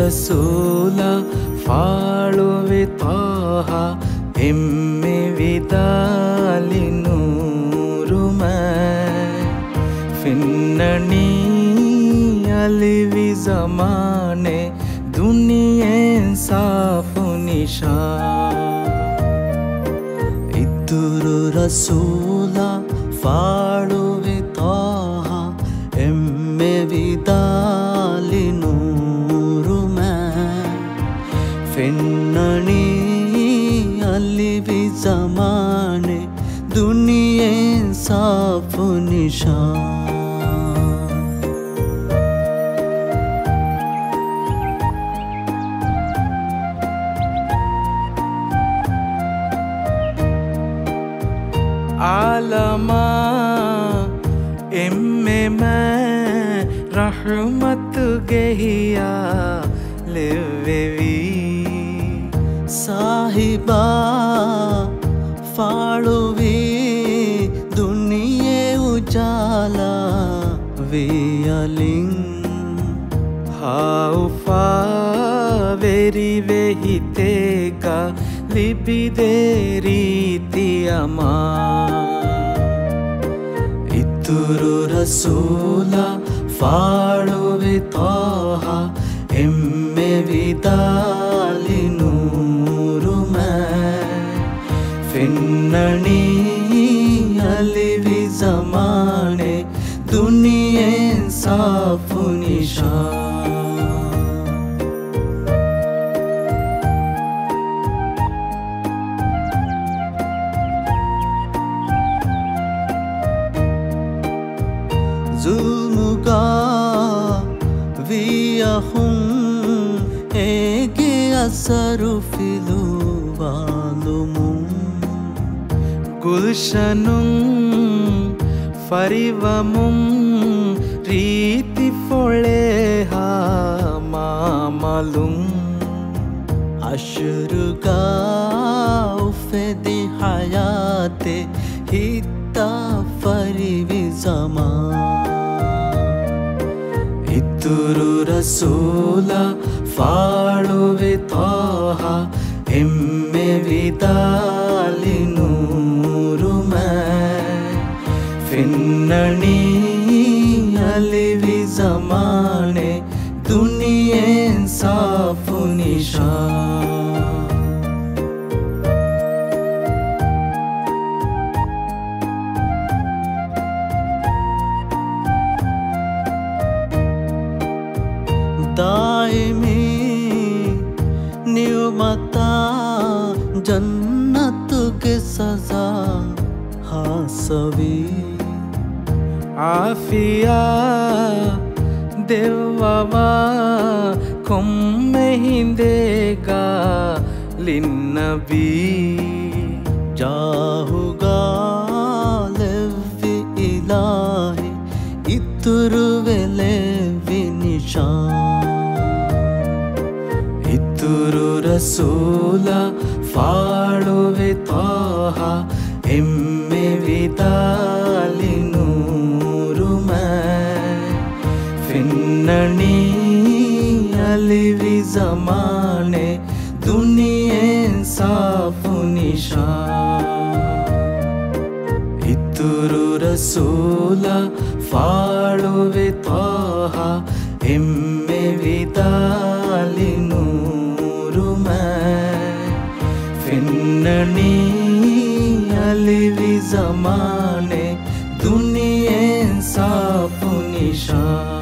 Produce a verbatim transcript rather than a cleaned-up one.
रसूला फाळुवे ताह एम्मे विदाली नूरुमै फिन्ननी अलिवि ज़माने दुनियें साफ़ु निशान इतुरु रसूला फाळुवे ताह एम्मे विदाली नूरुमै फिन्ननी अलिवि ज़माने दुनियें साफ़ु निशान आलमा एम्मे मैं रहमत गहिया लिवेवी साहिबा फाळुवी दुनिये उजाला वियलिंग हाउफा वेरी वेहितेका लिबिदेरीतियमा इतुरु रसूला फाळुवे ताह एम्मे विदाली नूरुमै फिन्ननी अलिवि ज़माने दुनियें साफ़ु निशान जुल्मुगा वियहुं एगे असरु फिलु वालुमुं गुलशनुं फरिवमुं रीति फोळेहा मामलुं अश्रुगा उफेदि हयाते हिता फरिवि ज़मान इतुरु रसूला फाळुवे ताह एम्मे विदाली नूरुमै फिन्ननी अलिवि ज़माने दुनियें साफ़ु निशान दाइमी नियमता जन्नत के सजा हासवी आफिया देवावा कुम्मे हिंदेगा लिन्नबी जाहुगा लेवी इलाही इतुरु वेलेवी निशान इतुरु रसूला फाळुवे ताह एम्मे विदाली नूरुमै फिन्ननी अलिवि ज़माने दुनियें साफ़ु निशान इतुरु रसूला फाळुवे ताह एम्मे विदाली नूरुमै फिन्ननी अलिवि ज़माने दुनियें साफ़ु निशान।